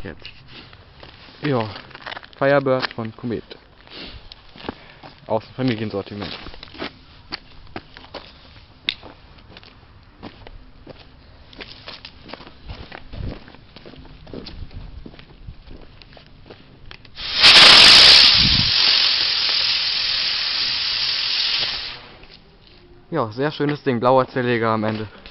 jetzt. Ja, Firebird von Comet. Aus dem Familiensortiment. Ja, sehr schönes Ding, blauer Zerleger am Ende.